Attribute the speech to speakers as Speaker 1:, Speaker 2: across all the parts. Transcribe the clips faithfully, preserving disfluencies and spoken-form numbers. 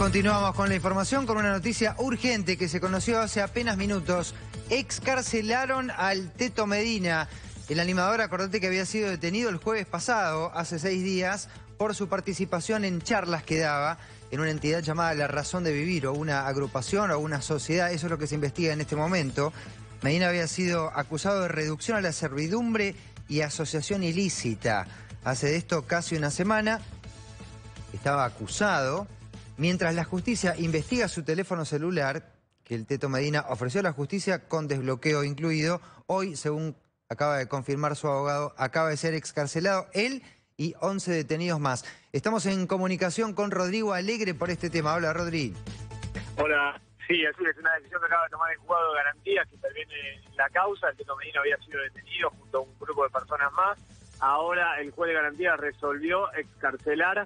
Speaker 1: Continuamos con la información con una noticia urgente que se conoció hace apenas minutos. Excarcelaron al Teto Medina. El animador, acordate que había sido detenido el jueves pasado, hace seis días, por su participación en charlas que daba en una entidad llamada La Razón de Vivir, o una agrupación o una sociedad. Eso es lo que se investiga en este momento. Medina había sido acusado de reducción a la servidumbre y asociación ilícita. Hace de esto casi una semana estaba acusado. Mientras la justicia investiga su teléfono celular, que el Teto Medina ofreció a la justicia con desbloqueo incluido, hoy, según acaba de confirmar su abogado, acaba de ser excarcelado él y once detenidos más. Estamos en comunicación con Rodrigo Alegre por este tema. Hola, Rodri.
Speaker 2: Hola. Sí, así es una decisión que acaba de tomar el juzgado de garantías que interviene en la causa. El Teto Medina había sido detenido junto a un grupo de personas más. Ahora el juez de garantías resolvió excarcelar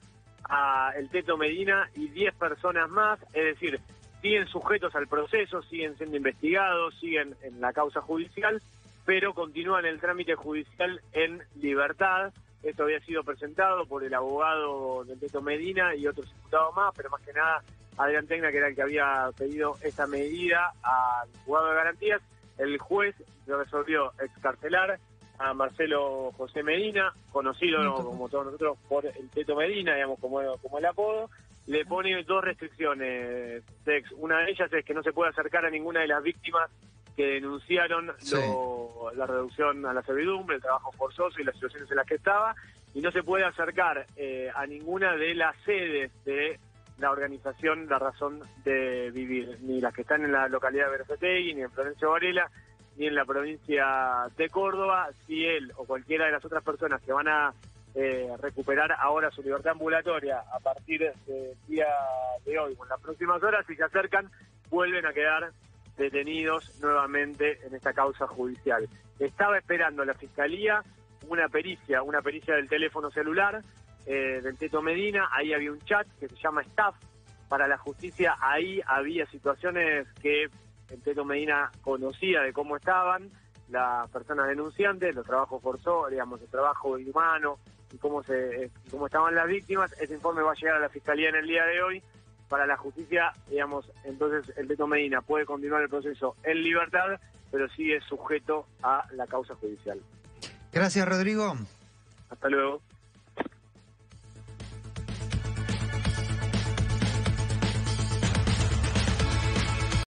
Speaker 2: a el Teto Medina y diez personas más, es decir, siguen sujetos al proceso, siguen siendo investigados, siguen en la causa judicial, pero continúan el trámite judicial en libertad. Esto había sido presentado por el abogado del Teto Medina y otros diputados más, pero más que nada Adrián Tecna, que era el que había pedido esta medida al juzgado de garantías. El juez resolvió excarcelar a Marcelo José Medina, conocido, ¿no?, como todos nosotros, por el Teto Medina, digamos, como, como el apodo. Le pone dos restricciones, Tex. Una de ellas es que no se puede acercar a ninguna de las víctimas que denunciaron sí. lo, la reducción a la servidumbre, el trabajo forzoso y las situaciones en las que estaba, y no se puede acercar eh, a ninguna de las sedes de la organización La Razón de Vivir, ni las que están en la localidad de Berazategui, ni en Florencio Varela, ni en la provincia de Córdoba. Si él o cualquiera de las otras personas que van a eh, recuperar ahora su libertad ambulatoria a partir del día de hoy o en las próximas horas, si se acercan, vuelven a quedar detenidos nuevamente en esta causa judicial. Estaba esperando la Fiscalía una pericia, una pericia del teléfono celular eh, del Teto Medina. Ahí había un chat que se llama Staff para la Justicia. Ahí había situaciones que el Teto Medina conocía de cómo estaban las personas denunciantes, los trabajos forzosos, digamos, el trabajo inhumano y cómo se cómo estaban las víctimas. Ese informe va a llegar a la Fiscalía en el día de hoy. Para la justicia, digamos, entonces el Teto Medina puede continuar el proceso en libertad, pero sigue sujeto a la causa judicial.
Speaker 1: Gracias, Rodrigo.
Speaker 2: Hasta luego.